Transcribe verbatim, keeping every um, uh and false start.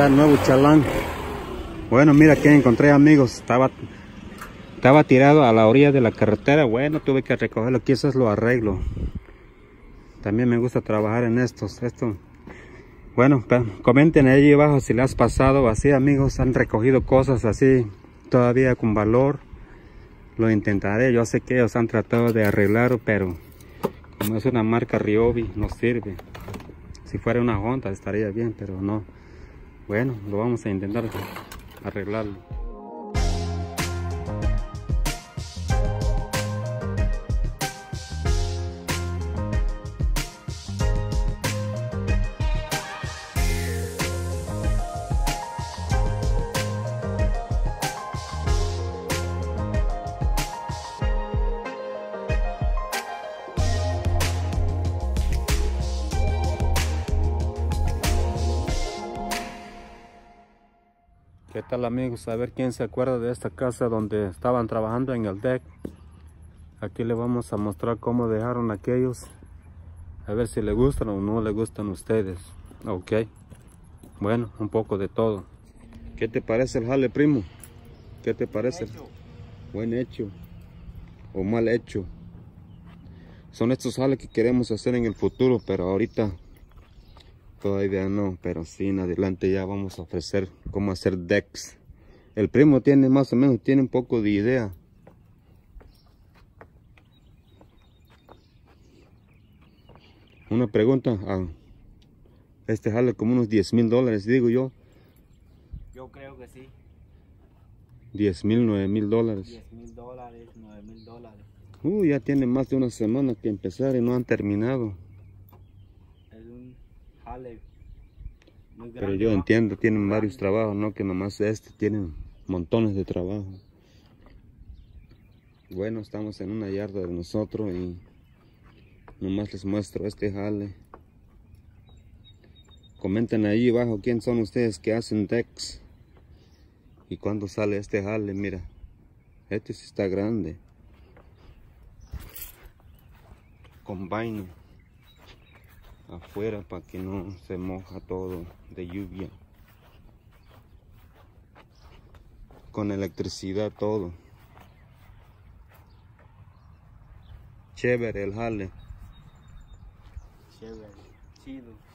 está el nuevo chalán. Bueno, mira que encontré, amigos. Estaba, estaba tirado a la orilla de la carretera. Bueno, tuve que recogerlo. Quizás lo arreglo. También me gusta trabajar en estos. Esto. Bueno, comenten ahí abajo si les has pasado así, amigos. Han recogido cosas así todavía con valor. Lo intentaré. Yo sé que ellos han tratado de arreglarlo, pero como es una marca Ryobi, no sirve. Si fuera una Honda estaría bien, pero no. Bueno, lo vamos a intentar arreglarlo. ¿Qué tal, amigos? A ver quién se acuerda de esta casa donde estaban trabajando en el deck. Aquí le vamos a mostrar cómo dejaron aquellos. A ver si le gustan o no le gustan a ustedes. Ok. Bueno, un poco de todo. ¿Qué te parece el jale, primo? ¿Qué te parece? Hecho. Buen hecho. O mal hecho. Son estos jales que queremos hacer en el futuro, pero ahorita todavía no, pero sí en adelante ya vamos a ofrecer cómo hacer decks. El primo tiene más o menos, tiene un poco de idea. Una pregunta, ah, este jale como unos diez mil dólares, digo yo. Yo creo que sí. diez mil, nueve mil dólares. diez mil dólares, nueve mil dólares. Uh, ya tiene más de una semana que empezar y no han terminado. Es un jale muy grande. Pero yo ¿va? entiendo, tienen varios trabajos, no que nomás este, tienen montones de trabajo. Bueno, estamos en una yarda de nosotros y nomás les muestro este jale. Comenten ahí abajo quién son ustedes que hacen decks y cuándo sale este jale. Mira, este sí está grande. Combine afuera para que no se moja todo de lluvia. Con electricidad todo. Chévere el jale. Chévere, chido.